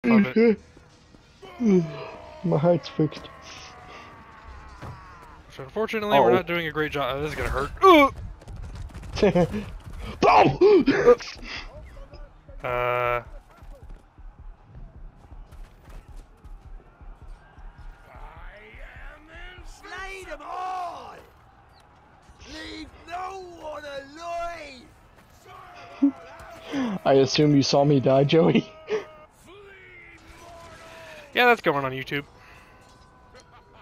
Love it. My heart's fixed. So unfortunately, we're not doing a great job. Oh, this is gonna hurt. Boom! Uh. Slay them all! Leave no one alive! I assume you saw me die, Joey. Yeah, that's going on YouTube.